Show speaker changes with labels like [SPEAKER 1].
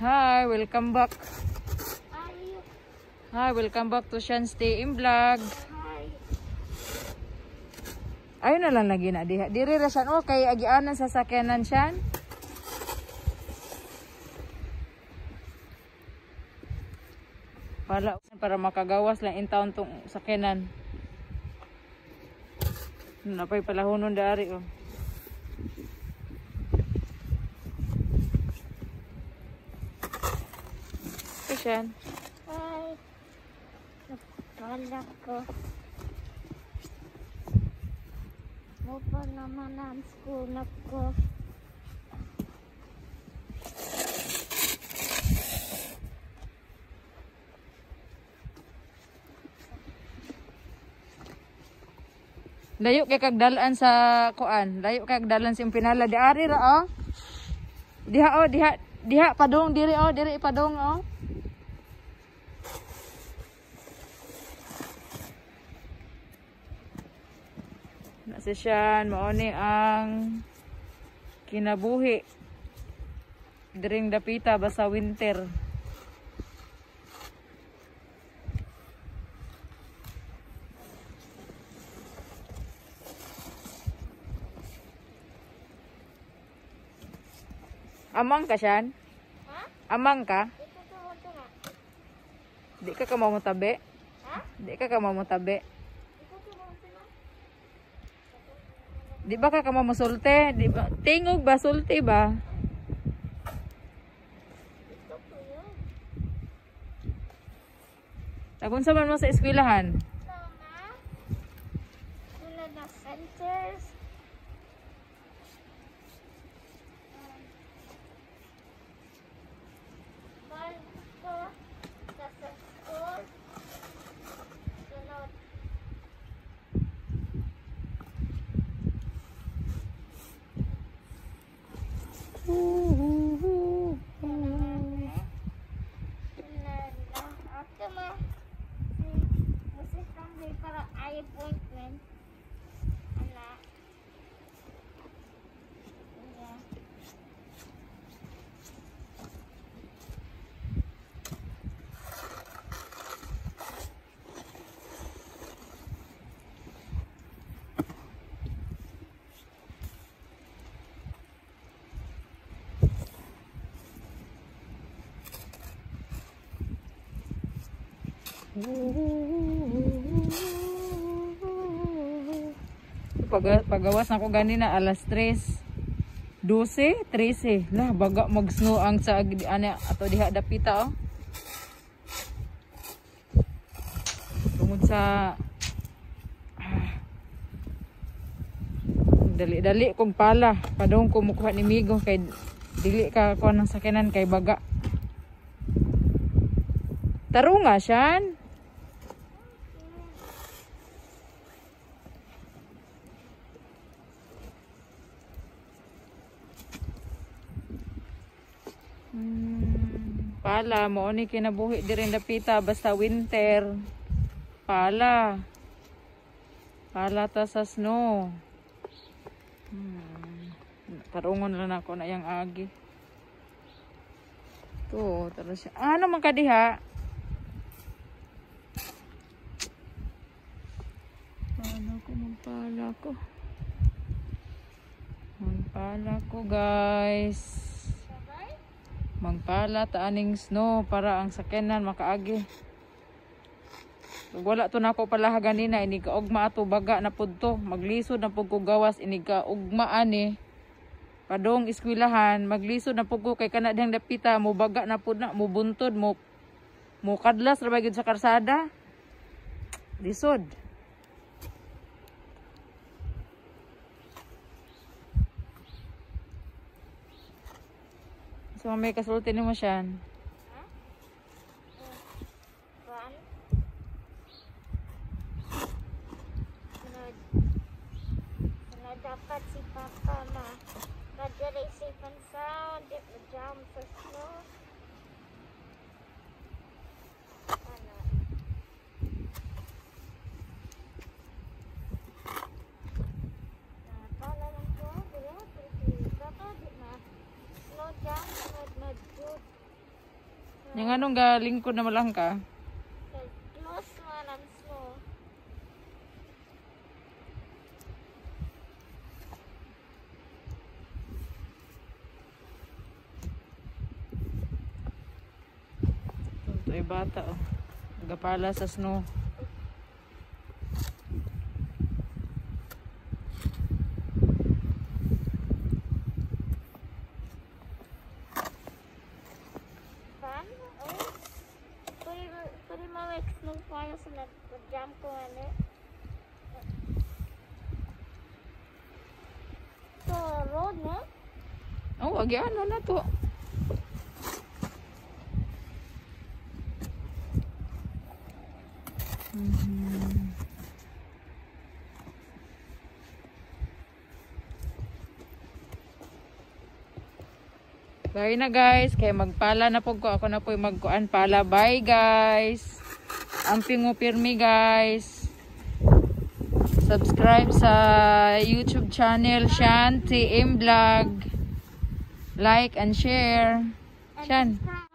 [SPEAKER 1] Hi, welcome back. Hi, welcome back to Shan Stay in Vlog. Ayun na lang lagi na diha. Diri ra siya kay agianan sa sakyanan siya. Para makagawas lang in town tong sakyanan. Napay palahonon dari oh. Hi.
[SPEAKER 2] Wala ko. Mo pa naman ang school na ko.
[SPEAKER 1] Layo kay kagdalan sa kuan. Layo kay kagdalan sa pinala di ari ra oh. Diha padong diri oh, diri padong oh. Nasisyan, mauni ang kinabuhi diring dapita basta winter. Amang ka siyan?
[SPEAKER 2] Ha?
[SPEAKER 1] Amang ka?
[SPEAKER 2] Ito
[SPEAKER 1] Di ka mamutabi?
[SPEAKER 2] Ha?
[SPEAKER 1] Di ka mamutabi? Di ba ka mamusulte? Di ba? Tingog ba? Sulti ba? Tagun sa man mo sa eskwelahan?
[SPEAKER 2] Tulad na centers. Para appointment. Anak.
[SPEAKER 1] Pagawas na ko ganina alas 3. 12, 13. Lah baga mag-snow ang sa ana ato diha dapita oh. Tungod sa dali-dali kong pala padong ko mukuha ni Migo kay dili ka kuha ng sakyanan kay baga. Tarunga siyan. Pala mo ni kinabuhi di rin dapita basta winter. Pala ta sa snow. Parungon lang ako na yang agi. To, tara siya. Ano man kadiha? Magpala ko guys. Magpala ta aning snow para ang sakyanan makaagi. Wala to nako pala ganina ini ka ugma ato baga na pudto. Maglisod na pud ko gawas ini ka ugma ani. Padong eskwelahan maglisod na pud ko kay kana dihang dapita mo baga na pud na mo buntod mo kadlas ra ba gyud sa karsada. Lisod. So may kasulti ni mo siyan.
[SPEAKER 2] Dapat si Papa na nag-direct safe and sound, di jam sa snow.
[SPEAKER 1] Yang anong galing ko na malang ka?
[SPEAKER 2] Close man ang snow.
[SPEAKER 1] Ito ay bata oh. Nagapala sa snow.
[SPEAKER 2] Fan? Oh. Pwede mawag snow fire sa nag-jam ko ano. So, road no?
[SPEAKER 1] Oh, agi ano na to. Bye na guys, kaya magpala na po ko. Ako na po magkuan pala. Bye guys. Amping mo pirmi guys. Subscribe sa YouTube channel Shan TM Vlog. Like and share. Shan.
[SPEAKER 2] Subscribe.